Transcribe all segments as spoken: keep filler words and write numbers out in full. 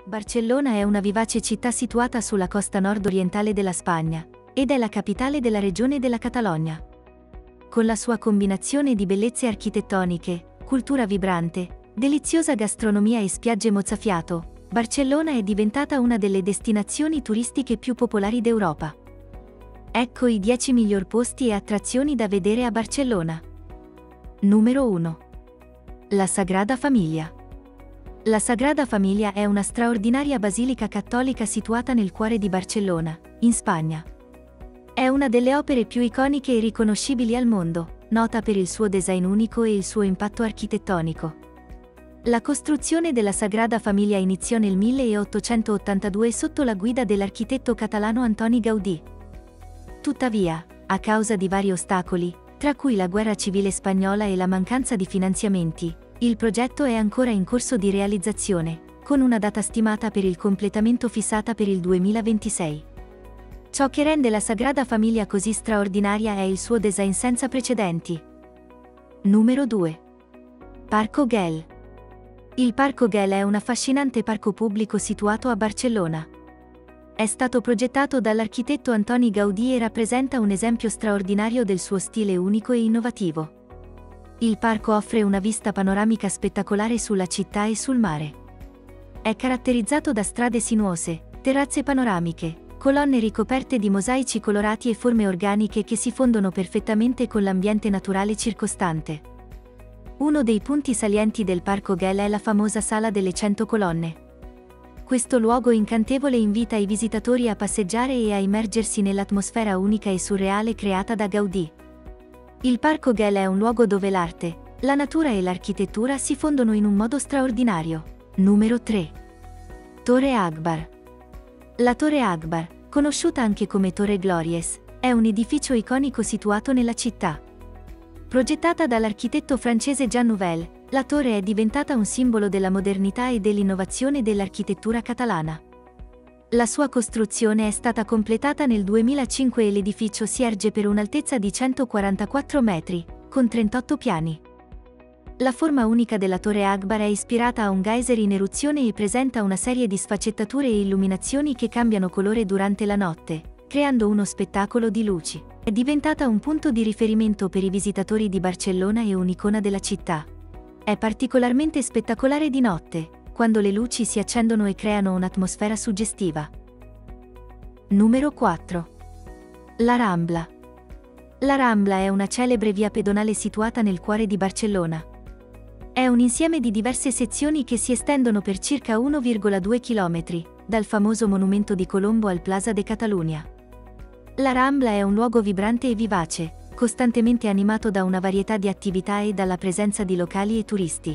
Barcellona è una vivace città situata sulla costa nord-orientale della Spagna, ed è la capitale della regione della Catalogna. Con la sua combinazione di bellezze architettoniche, cultura vibrante, deliziosa gastronomia e spiagge mozzafiato, Barcellona è diventata una delle destinazioni turistiche più popolari d'Europa. Ecco i dieci miglior posti e attrazioni da vedere a Barcellona. Numero uno. La Sagrada Famiglia. La Sagrada Famiglia è una straordinaria basilica cattolica situata nel cuore di Barcellona, in Spagna. È una delle opere più iconiche e riconoscibili al mondo, nota per il suo design unico e il suo impatto architettonico. La costruzione della Sagrada Famiglia iniziò nel milleottocentottantadue sotto la guida dell'architetto catalano Antoni Gaudí. Tuttavia, a causa di vari ostacoli, tra cui la guerra civile spagnola e la mancanza di finanziamenti, il progetto è ancora in corso di realizzazione, con una data stimata per il completamento fissata per il duemilaventisei. Ciò che rende la Sagrada Famiglia così straordinaria è il suo design senza precedenti. Numero due. Parco Güell. Il Parco Güell è un affascinante parco pubblico situato a Barcellona. È stato progettato dall'architetto Antoni Gaudí e rappresenta un esempio straordinario del suo stile unico e innovativo. Il parco offre una vista panoramica spettacolare sulla città e sul mare. È caratterizzato da strade sinuose, terrazze panoramiche, colonne ricoperte di mosaici colorati e forme organiche che si fondono perfettamente con l'ambiente naturale circostante. Uno dei punti salienti del Parco Güell è la famosa Sala delle Cento Colonne. Questo luogo incantevole invita i visitatori a passeggiare e a immergersi nell'atmosfera unica e surreale creata da Gaudí. Il Parco Güell è un luogo dove l'arte, la natura e l'architettura si fondono in un modo straordinario. Numero tre. Torre Akbar. La Torre Akbar, conosciuta anche come Torre Glorieux, è un edificio iconico situato nella città. Progettata dall'architetto francese Jean Nouvel, la torre è diventata un simbolo della modernità e dell'innovazione dell'architettura catalana. La sua costruzione è stata completata nel duemilacinque e l'edificio si erge per un'altezza di centoquarantaquattro metri, con trentotto piani. La forma unica della Torre Akbar è ispirata a un geyser in eruzione e presenta una serie di sfaccettature e illuminazioni che cambiano colore durante la notte, creando uno spettacolo di luci. È diventata un punto di riferimento per i visitatori di Barcellona e un'icona della città. È particolarmente spettacolare di notte, quando le luci si accendono e creano un'atmosfera suggestiva. Numero quattro. La Rambla. La Rambla è una celebre via pedonale situata nel cuore di Barcellona. È un insieme di diverse sezioni che si estendono per circa uno virgola due chilometri, dal famoso monumento di Colombo al Plaza de Catalunya. La Rambla è un luogo vibrante e vivace, costantemente animato da una varietà di attività e dalla presenza di locali e turisti.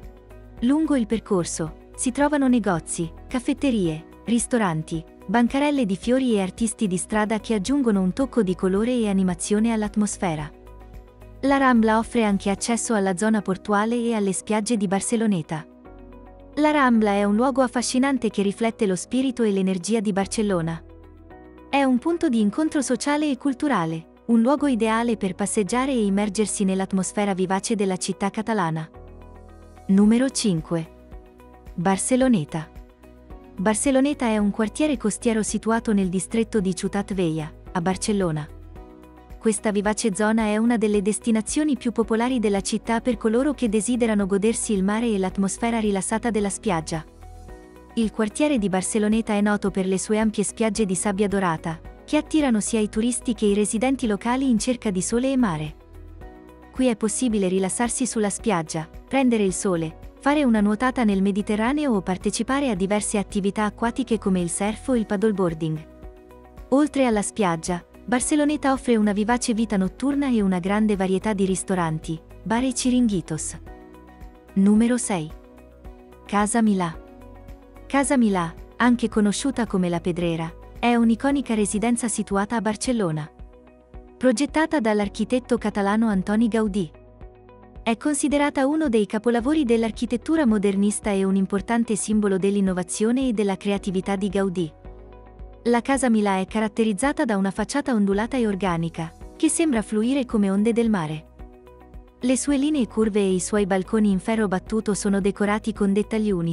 Lungo il percorso, si trovano negozi, caffetterie, ristoranti, bancarelle di fiori e artisti di strada che aggiungono un tocco di colore e animazione all'atmosfera. La Rambla offre anche accesso alla zona portuale e alle spiagge di Barceloneta. La Rambla è un luogo affascinante che riflette lo spirito e l'energia di Barcellona. È un punto di incontro sociale e culturale, un luogo ideale per passeggiare e immergersi nell'atmosfera vivace della città catalana. Numero cinque. Barceloneta. Barceloneta è un quartiere costiero situato nel distretto di Ciutat Vella, a Barcellona. Questa vivace zona è una delle destinazioni più popolari della città per coloro che desiderano godersi il mare e l'atmosfera rilassata della spiaggia. Il quartiere di Barceloneta è noto per le sue ampie spiagge di sabbia dorata, che attirano sia i turisti che i residenti locali in cerca di sole e mare. Qui è possibile rilassarsi sulla spiaggia, prendere il sole, fare una nuotata nel Mediterraneo o partecipare a diverse attività acquatiche come il surf o il paddleboarding. Oltre alla spiaggia, Barceloneta offre una vivace vita notturna e una grande varietà di ristoranti, bar e chiringuitos. Numero sei. Casa Milà. Casa Milà, anche conosciuta come La Pedrera, è un'iconica residenza situata a Barcellona. Progettata dall'architetto catalano Antoni Gaudí. È considerata uno dei capolavori dell'architettura modernista e un importante simbolo dell'innovazione e della creatività di Gaudí. La Casa Milà è caratterizzata da una facciata ondulata e organica, che sembra fluire come onde del mare. Le sue linee curve e i suoi balconi in ferro battuto sono decorati con dettagli unici,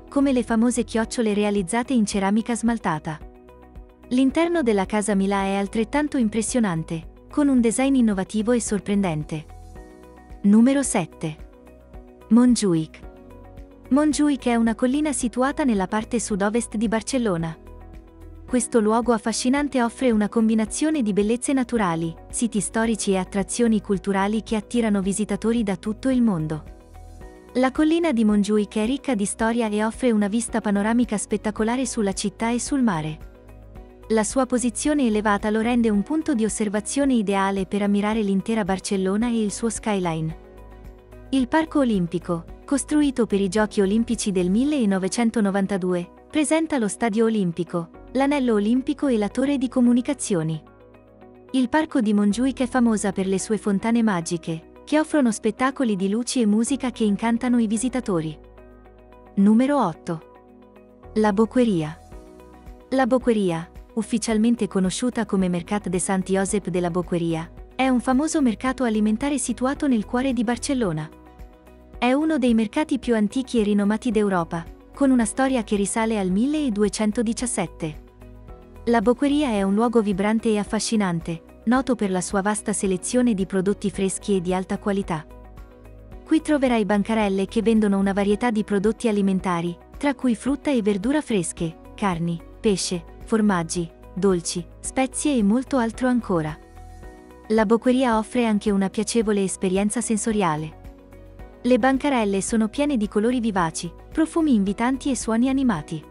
come le famose chiocciole realizzate in ceramica smaltata. L'interno della Casa Milà è altrettanto impressionante, con un design innovativo e sorprendente. Numero sette. Montjuïc. Montjuïc è una collina situata nella parte sud-ovest di Barcellona. Questo luogo affascinante offre una combinazione di bellezze naturali, siti storici e attrazioni culturali che attirano visitatori da tutto il mondo. La collina di Montjuïc è ricca di storia e offre una vista panoramica spettacolare sulla città e sul mare. La sua posizione elevata lo rende un punto di osservazione ideale per ammirare l'intera Barcellona e il suo skyline. Il Parco Olimpico, costruito per i Giochi Olimpici del millenovecentonovantadue, presenta lo Stadio Olimpico, l'Anello Olimpico e la Torre di Comunicazioni. Il Parco di Montjuïc è famosa per le sue fontane magiche, che offrono spettacoli di luci e musica che incantano i visitatori. Numero otto. La Boqueria. La Boqueria, ufficialmente conosciuta come Mercat de Sant Josep de la Boqueria, è un famoso mercato alimentare situato nel cuore di Barcellona. È uno dei mercati più antichi e rinomati d'Europa, con una storia che risale al milleduecentodiciassette. La Boqueria è un luogo vibrante e affascinante, noto per la sua vasta selezione di prodotti freschi e di alta qualità. Qui troverai bancarelle che vendono una varietà di prodotti alimentari, tra cui frutta e verdura fresche, carni, pesce, formaggi, dolci, spezie e molto altro ancora. La Boqueria offre anche una piacevole esperienza sensoriale. Le bancarelle sono piene di colori vivaci, profumi invitanti e suoni animati.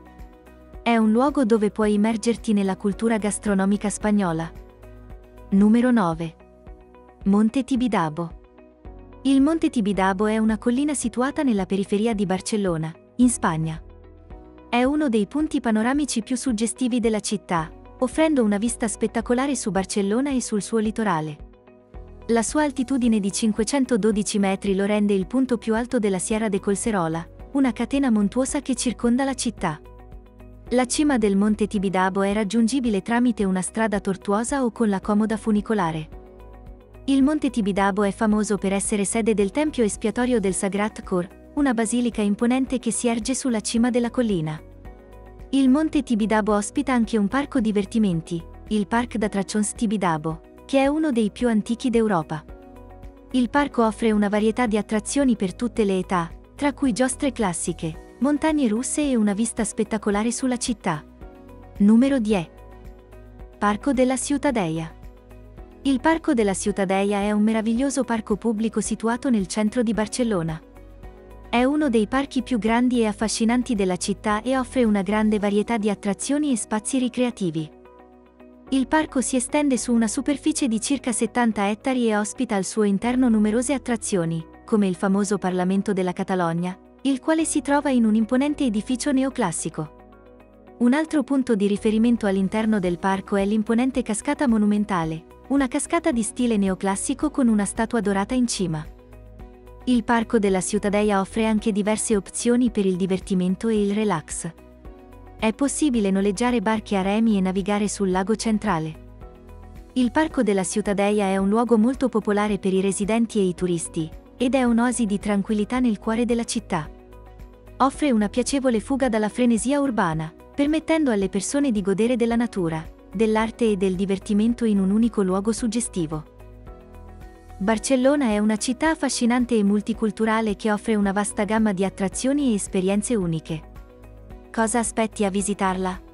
È un luogo dove puoi immergerti nella cultura gastronomica spagnola. Numero nove. Monte Tibidabo. Il Monte Tibidabo è una collina situata nella periferia di Barcellona, in Spagna. È uno dei punti panoramici più suggestivi della città, offrendo una vista spettacolare su Barcellona e sul suo litorale. La sua altitudine di cinquecentododici metri lo rende il punto più alto della Sierra de Collserola, una catena montuosa che circonda la città. La cima del Monte Tibidabo è raggiungibile tramite una strada tortuosa o con la comoda funicolare. Il Monte Tibidabo è famoso per essere sede del Tempio espiatorio del Sagrat Cor, una basilica imponente che si erge sulla cima della collina. Il Monte Tibidabo ospita anche un parco divertimenti, il Parc d'Atraccions Tibidabo, che è uno dei più antichi d'Europa. Il parco offre una varietà di attrazioni per tutte le età, tra cui giostre classiche, montagne russe e una vista spettacolare sulla città. Numero dieci. Parco della Ciutadella. Il Parco della Ciutadella è un meraviglioso parco pubblico situato nel centro di Barcellona. È uno dei parchi più grandi e affascinanti della città e offre una grande varietà di attrazioni e spazi ricreativi. Il parco si estende su una superficie di circa settanta ettari e ospita al suo interno numerose attrazioni, come il famoso Parlamento della Catalogna, il quale si trova in un imponente edificio neoclassico. Un altro punto di riferimento all'interno del parco è l'imponente cascata monumentale, una cascata di stile neoclassico con una statua dorata in cima. Il Parco della Ciutadella offre anche diverse opzioni per il divertimento e il relax. È possibile noleggiare barche a remi e navigare sul lago centrale. Il Parco della Ciutadella è un luogo molto popolare per i residenti e i turisti, ed è un'oasi di tranquillità nel cuore della città. Offre una piacevole fuga dalla frenesia urbana, permettendo alle persone di godere della natura, dell'arte e del divertimento in un unico luogo suggestivo. Barcellona è una città affascinante e multiculturale che offre una vasta gamma di attrazioni e esperienze uniche. Cosa aspetti a visitarla?